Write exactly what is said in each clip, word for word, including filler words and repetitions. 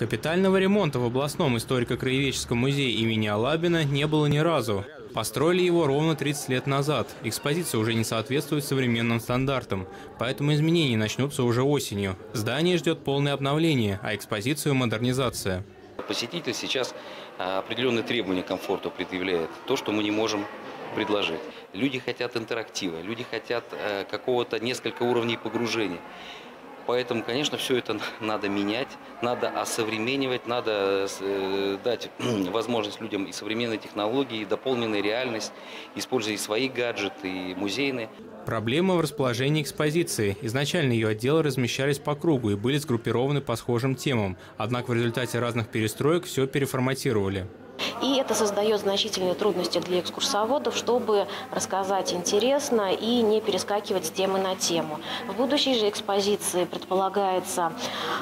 Капитального ремонта в областном историко-краеведческом музее имени Алабина не было ни разу. Построили его ровно тридцать лет назад. Экспозиция уже не соответствует современным стандартам, поэтому изменения начнутся уже осенью. Здание ждет полное обновление, а экспозицию – модернизация. Посетитель сейчас определенные требования к комфорту предъявляет, то, что мы не можем предложить. Люди хотят интерактива, люди хотят какого-то несколько уровней погружения. Поэтому, конечно, все это надо менять, надо осовременивать, надо дать возможность людям и современной технологии, и дополненной реальность, используя и свои гаджеты, и музейные. Проблема в расположении экспозиции. Изначально ее отделы размещались по кругу и были сгруппированы по схожим темам. Однако в результате разных перестроек все переформатировали. И это создает значительные трудности для экскурсоводов, чтобы рассказать интересно и не перескакивать с темы на тему. В будущей же экспозиции предполагается,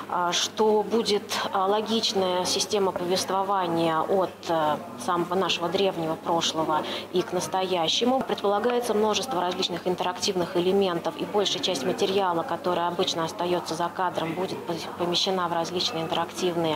что будет логичная система повествования от самого нашего древнего прошлого и к настоящему. Предполагается множество различных интерактивных элементов, и большая часть материала, которая обычно остается за кадром, будет помещена в различные интерактивные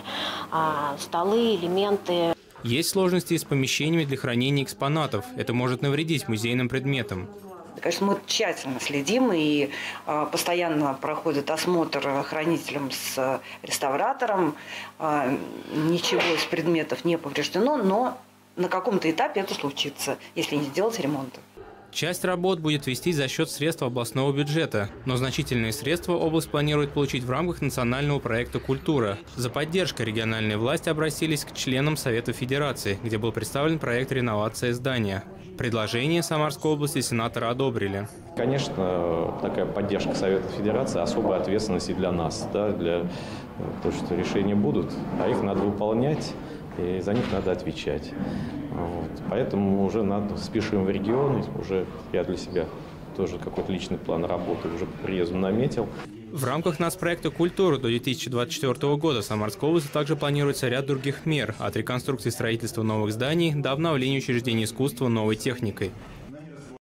столы, элементы. Есть сложности с помещениями для хранения экспонатов. Это может навредить музейным предметам. Конечно, мы тщательно следим и э, постоянно проходит осмотр хранителем с реставратором. Э, ничего из предметов не повреждено, но на каком-то этапе это случится, если не сделать ремонта. Часть работ будет вестись за счет средств областного бюджета, но значительные средства область планирует получить в рамках национального проекта «Культура». За поддержкой региональные власти обратились к членам Совета Федерации, где был представлен проект реновации здания. Предложение Самарской области сенаторы одобрили. Конечно, такая поддержка Совета Федерации особой ответственности для нас, да, для того, что решения будут, а их надо выполнять, и за них надо отвечать. Вот. Поэтому уже надо, спешим в регион, уже я для себя тоже какой-то личный план работы уже по приезду наметил. В рамках нацпроекта «Культура» до две тысячи двадцать четвёртого года Самарской области также планируется ряд других мер, от реконструкции строительства новых зданий до обновления учреждений искусства новой техникой.